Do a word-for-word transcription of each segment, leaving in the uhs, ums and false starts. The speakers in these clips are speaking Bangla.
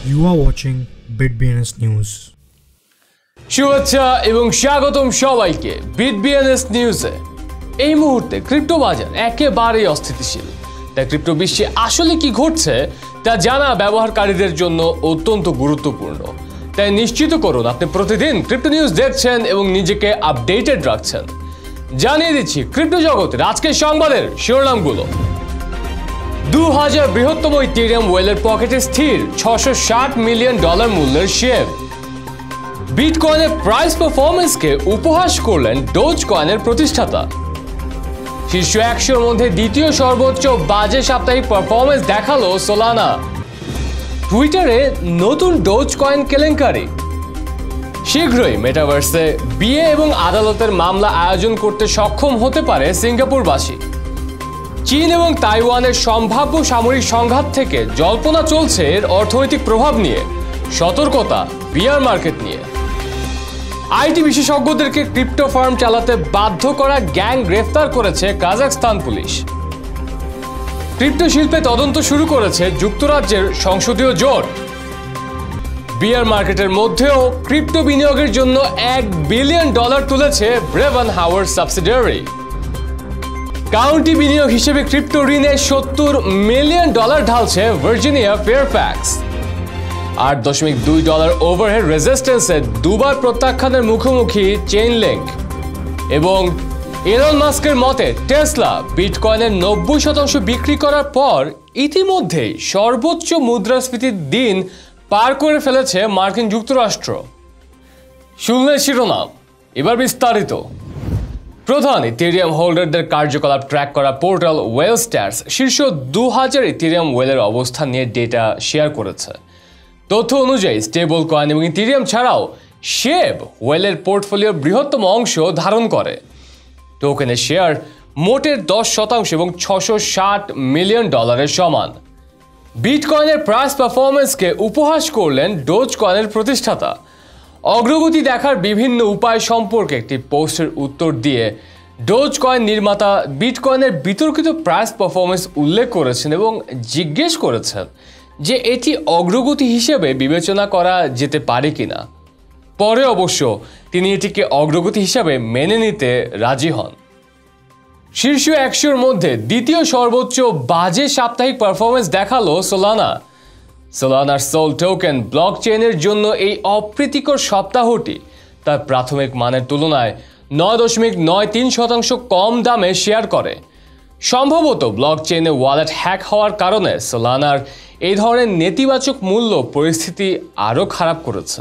You are watching Bitbns News. শুভেচ্ছা এবং স্বাগতম সবাইকে বিটবিএনএস নিউজে। এই মুহূর্তে ক্রিপ্টো বাজার একেবারেই অস্থিতিশীল। তাই ক্রিপ্টো বিশ্বে আসলে কি ঘটছে তা জানা ব্যবহারকারীদের জন্য অত্যন্ত গুরুত্বপূর্ণ। তাই নিশ্চিত করুন আপনি প্রতিদিন ক্রিপ্টো নিউজ দেখছেন এবং নিজেকে আপডেটেড রাখছেন। জানিয়ে দিচ্ছি ক্রিপ্টো জগতের আজকের সংবাদের শিরোনামগুলো। দু হাজার বৃহত্তম ইথেরিয়াম ওয়েলের পকেটে স্থির ছশো ষাট মিলিয়ন ডলার মূল্যের শেয়ার। বিটকয়েনের প্রাইস পারফরমেন্সকে উপহাস করলেন ডোজ কয়েনের প্রতিষ্ঠাতা। শীর্ষ একশোর মধ্যে দ্বিতীয় সর্বোচ্চ বাজে সাপ্তাহিক পারফরমেন্স দেখালো সোলানা। টুইটারে নতুন ডোজ কয়েন কেলেঙ্কারি। শীঘ্রই মেটাভার্সে বিয়ে এবং আদালতের মামলা আয়োজন করতে সক্ষম হতে পারে সিঙ্গাপুরবাসী। চীন এবং তাইওয়ানের সম্ভাব্য সামরিক সংঘাত থেকে জল্পনা চলছে এর অর্থনৈতিক প্রভাব নিয়ে। সতর্কতা বিয়ার মার্কেট নিয়ে। আইটি বিশেষজ্ঞদেরকে ক্রিপ্টো ফার্ম চালাতে বাধ্য করা গ্যাং গ্রেফতার করেছে কাজাখস্তান পুলিশ। ক্রিপ্টো শিল্পে তদন্ত শুরু করেছে যুক্তরাজ্যের সংসদীয় জোট। বিয়ার মার্কেটের মধ্যেও ক্রিপ্টো বিনিয়োগের জন্য এক বিলিয়ন ডলার তুলেছে ব্রেভান হাওয়ার সাবসিডিয়ারি। কাউন্টি বিনিয়োগ হিসেবে ক্রিপ্টো ঋণে সত্তর মিলিয়ন ডলার ঢালছে ভার্জিনিয়া ফেয়ারফ্যাক্স। আট দশমিক দুই ডলার ওভারহেড রেজিস্ট্যান্সে দুবার প্রত্যাখ্যানের মুখোমুখি চেইন লিঙ্ক। এবং এলন মাস্কের মতে টেসলা বিটকয়েনের নব্বই শতাংশ বিক্রি করার পর ইতিমধ্যেই সর্বোচ্চ মুদ্রাস্ফীতির দিন পার করে ফেলেছে মার্কিন যুক্তরাষ্ট্র। শুনলেন শিরোনাম, এবার বিস্তারিত। প্রধান ইথেরিয়াম হোল্ডারদের কার্যকলাপ ট্র্যাক করা পোর্টাল ওয়েল স্ট্যাটস শীর্ষ দু হাজার ইথেরিয়াম ওয়েলের অবস্থান নিয়ে ডেটা শেয়ার করেছে। তথ্য অনুযায়ী স্টেবল কয়েন এবং ইথেরিয়াম ছাড়াও শিব ওয়েলের পোর্টফোলিওর বৃহত্তম অংশ ধারণ করে। টোকেনের শেয়ার মোটের দশ শতাংশ এবং ছশো ষাট মিলিয়ন ডলারের সমান। বিটকয়েনের প্রাইস পারফরমেন্সকে উপহাস করলেন ডোজ কয়েনের প্রতিষ্ঠাতা। অগ্রগতি দেখার বিভিন্ন উপায় সম্পর্কে একটি পোস্টের উত্তর দিয়ে ডোজ কয়েন নির্মাতা বিটকয়েনের বিতর্কিত প্রাইস পারফরমেন্স উল্লেখ করেছেন এবং জিজ্ঞেস করেছেন যে এটি অগ্রগতি হিসেবে বিবেচনা করা যেতে পারে কিনা। পরে অবশ্য তিনি এটিকে অগ্রগতি হিসাবে মেনে নিতে রাজি হন। শীর্ষ একশোর মধ্যে দ্বিতীয় সর্বোচ্চ বাজে সাপ্তাহিক পারফরমেন্স দেখালো সোলানা। সোলানার সোল টোকেন ব্লক চেইনের জন্য এই অপ্রীতিকর সপ্তাহটি তার প্রাথমিক মানের তুলনায় নয় দশমিক নয় তিন শতাংশ কম দামে শেয়ার করে। সম্ভবত ব্লক চেইনে ওয়ালেট হ্যাক হওয়ার কারণে সোলানার এই ধরনের নেতিবাচক মূল্য পরিস্থিতি আরও খারাপ করেছে।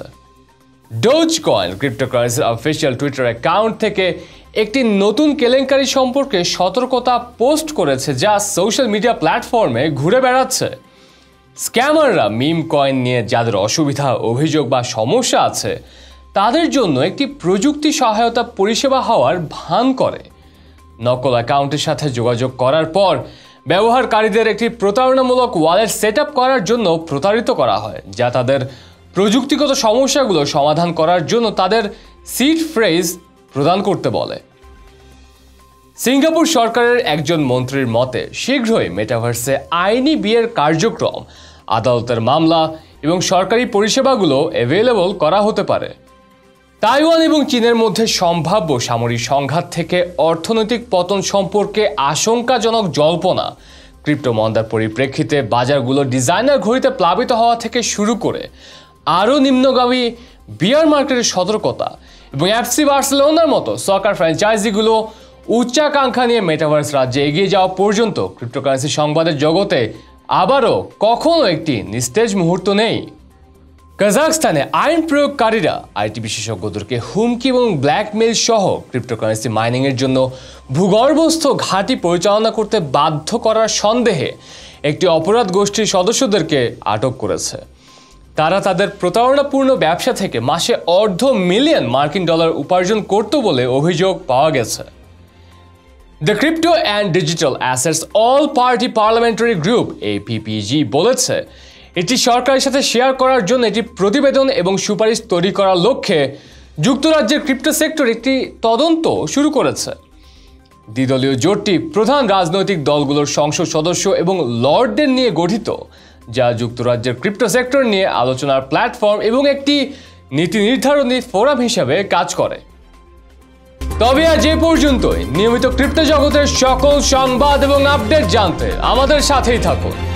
ডোজ কয়েন ক্রিপ্টোকারেন্সির অফিসিয়াল টুইটার অ্যাকাউন্ট থেকে একটি নতুন কেলেঙ্কারি সম্পর্কে সতর্কতা পোস্ট করেছে, যা সোশ্যাল মিডিয়া প্ল্যাটফর্মে ঘুরে বেড়াচ্ছে। স্ক্যামাররা মিম কয়েন নিয়ে যাদের অসুবিধা, অভিযোগ বা সমস্যা আছে তাদের জন্য একটি প্রযুক্তি সহায়তা পরিষেবা হওয়ার ভান করে। নকল অ্যাকাউন্টের সাথে যোগাযোগ করার পর ব্যবহারকারীদের একটি প্রতারণামূলক ওয়ালেট সেট আপ করার জন্য প্রতারিত করা হয়, যা তাদের প্রযুক্তিগত সমস্যাগুলো সমাধান করার জন্য তাদের সিড ফ্রেজ প্রদান করতে বলে। সিঙ্গাপুর সরকারের একজন মন্ত্রীর মতে শীঘ্রই মেটাভার্সে আইনি বিয়ের কার্যক্রম, আদালতের মামলা এবং সরকারি পরিষেবাগুলো অ্যাভেলেবল করা হতে পারে। তাইওয়ান এবং চীনের মধ্যে সম্ভাব্য সামরিক সংঘাত থেকে অর্থনৈতিক পতন সম্পর্কে আশঙ্কাজনক জল্পনা, ক্রিপ্টো মন্দার পরিপ্রেক্ষিতে বাজারগুলো ডিজাইনার ঘড়িতে প্লাবিত হওয়া থেকে শুরু করে আরও নিম্নগামী বিয়ার মার্কেটের সতর্কতা এবং এফসি বার্সেলোনার মতো সকার ফ্র্যাঞ্চাইজিগুলো উচ্চাকাঙ্ক্ষা নিয়ে মেটাভার্স রাজ্যে এগিয়ে যাওয়া পর্যন্ত ক্রিপ্টোকারেন্সি সংবাদের জগতে আবারও কখনো একটি নিস্তেজ মুহূর্ত নেই। কাজাখস্তানে আইন প্রয়োগকারীরা আইটি বিশেষজ্ঞদেরকে হুমকি এবং ব্ল্যাকমেইল সহ ক্রিপ্টোকারেন্সি মাইনিংয়ের জন্য ভূগর্ভস্থ ঘাঁটি পরিচালনা করতে বাধ্য করার সন্দেহে একটি অপরাধ গোষ্ঠীর সদস্যদেরকে আটক করেছে। তারা তাদের প্রতারণাপূর্ণ ব্যবসা থেকে মাসে অর্ধ মিলিয়ন মার্কিন ডলার উপার্জন করত বলে অভিযোগ পাওয়া গেছে। The crypto and digital assets all party parliamentary group A P P G বলেছে এটি সরকারের সাথে শেয়ার করার জন্য একটি প্রতিবেদন এবং সুপারিশ তৈরি করার লক্ষ্যে যুক্তরাজ্যের ক্রিপ্টো সেক্টর একটি তদন্ত শুরু করেছে। দ্বিদলীয় জোটটি প্রধান রাজনৈতিক দলগুলোর সংসদ সদস্য এবং লর্ডদের নিয়ে গঠিত, যা যুক্তরাজ্যের ক্রিপ্টো সেক্টর নিয়ে আলোচনার প্ল্যাটফর্ম এবং একটি নীতি নির্ধারণী ফোরাম হিসাবে কাজ করে। তবে আজ এ পর্যন্তই। নিয়মিত ক্রিপ্টো জগতের সকল সংবাদ এবং আপডেট জানতে আমাদের সাথেই থাকুন।